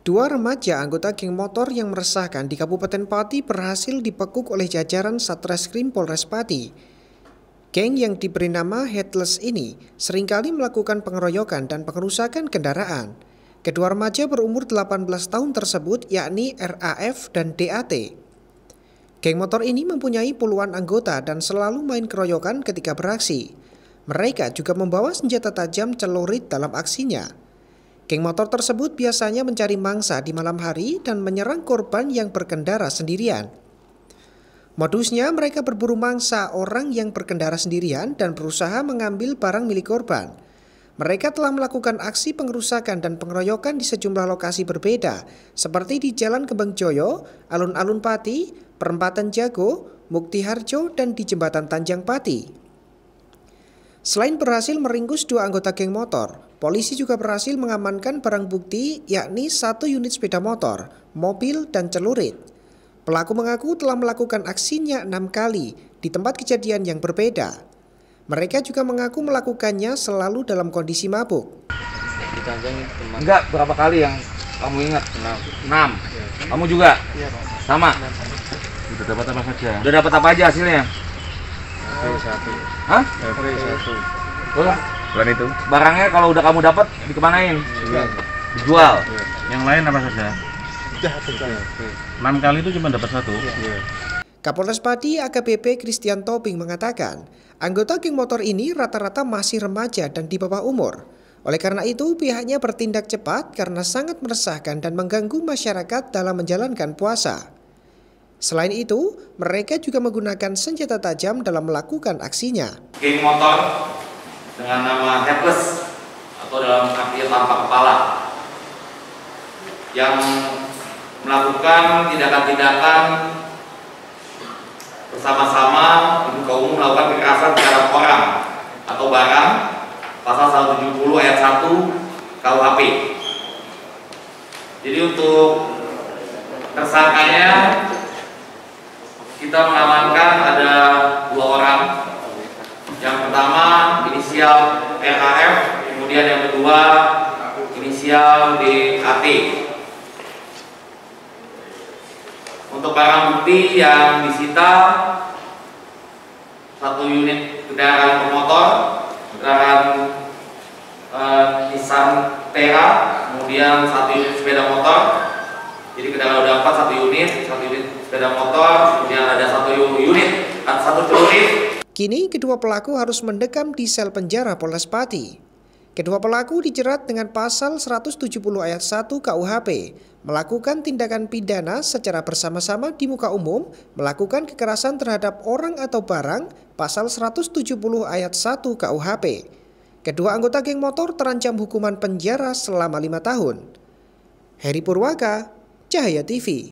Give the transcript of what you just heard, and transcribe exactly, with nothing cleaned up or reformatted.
Dua remaja anggota geng motor yang meresahkan di Kabupaten Pati berhasil dibekuk oleh jajaran Satreskrim Polres Pati. Geng yang diberi nama Headless ini seringkali melakukan pengeroyokan dan pengerusakan kendaraan. Kedua remaja berumur delapan belas tahun tersebut yakni R A F dan D A T. Geng motor ini mempunyai puluhan anggota dan selalu main keroyokan ketika beraksi. Mereka juga membawa senjata tajam celurit dalam aksinya. Geng motor tersebut biasanya mencari mangsa di malam hari dan menyerang korban yang berkendara sendirian. Modusnya mereka berburu mangsa orang yang berkendara sendirian dan berusaha mengambil barang milik korban. Mereka telah melakukan aksi pengerusakan dan pengeroyokan di sejumlah lokasi berbeda, seperti di Jalan Kembang Joyo, Alun-Alun Pati, Perempatan Jago, Mukti Harjo, dan di Jembatan Tanjang Pati. Selain berhasil meringkus dua anggota geng motor, polisi juga berhasil mengamankan barang bukti yakni satu unit sepeda motor, mobil, dan celurit. Pelaku mengaku telah melakukan aksinya enam kali di tempat kejadian yang berbeda. Mereka juga mengaku melakukannya selalu dalam kondisi mabuk. Enggak, berapa kali yang kamu ingat? enam. Kamu juga? Iya, Pak. Sama? Sudah dapat apa saja? Sudah dapat apa aja hasilnya? F satu. Hah? F satu. Oh, Bukan itu. barangnya kalau udah kamu dapat dikemanain? Dijual. Dijual. Ya. Yang lain apa saja? Sudah sudah. enam kali itu cuma dapat satu. Ya. Kapolres Pati A K B P Christian Toping mengatakan, anggota geng motor ini rata-rata masih remaja dan di bawah umur. Oleh karena itu, pihaknya bertindak cepat karena sangat meresahkan dan mengganggu masyarakat dalam menjalankan puasa. Selain itu, mereka juga menggunakan senjata tajam dalam melakukan aksinya. Geng motor dengan nama Headless atau dalam arti tanpa kepala yang melakukan tindakan-tindakan bersama-sama di muka umum melakukan kekerasan terhadap orang atau barang pasal seratus tujuh puluh ayat satu K U H P. Jadi untuk tersangkanya kita mengamankan ada dua orang. Yang pertama inisial R A F, kemudian yang kedua inisial D A T. Untuk barang bukti yang disita satu unit kendaraan bermotor, kendaraan eh, Nissan Terra, kemudian satu unit sepeda motor. Jadi kendaraan roda empat satu unit, satu unit sepeda motor, kemudian ada satu unit, satu celurit. Kini kedua pelaku harus mendekam di sel penjara Polres Pati. Kedua pelaku dijerat dengan pasal seratus tujuh puluh ayat satu K U H P, melakukan tindakan pidana secara bersama-sama di muka umum, melakukan kekerasan terhadap orang atau barang, pasal seratus tujuh puluh ayat satu K U H P. Kedua anggota geng motor terancam hukuman penjara selama lima tahun. Heri Purwaka, Cahaya T V.